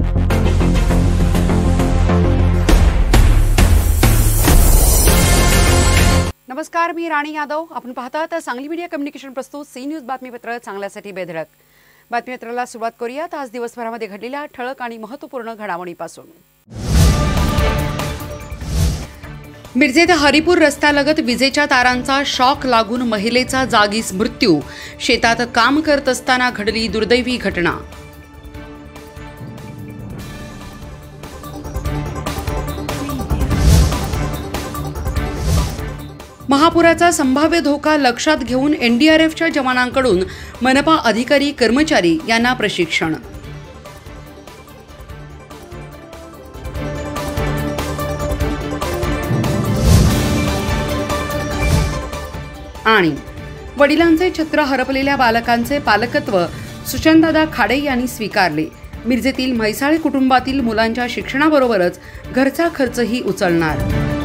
नमस्कार, मी राणी यादव. आपण पाहतात सांगली मीडिया कम्युनिकेशन प्रस्तुत सी न्यूज बातमीपत्र चांगल्यासाठी बेधडक. बातमीपत्राला सुरुवात करूयात आज दिवसभरामध्ये घडलेल्या ठळक आणि महत्त्वपूर्ण घडामोडींपासून. मिरजेत हरिपूर रस्त्यालगत विजेच्या तारांचा शॉक लागून महिलेचा जागीच मृत्यू. शेतात काम करत असताना घडली दुर्दैवी घटना. महापुराचा संभाव्य धोका लक्षात घेऊन एनडीआरएफच्या जवानांकडून मनपा अधिकारी कर्मचारी यांना प्रशिक्षण. आणि वडिलांचे छत्र हरपलेल्या बालकांचे पालकत्व सुचनदादा खाडे यांनी स्वीकारले. मिरजेतील म्हैसाळे कुटुंबातील मुलांच्या शिक्षणाबरोबरच घरचा खर्चही उचलणार.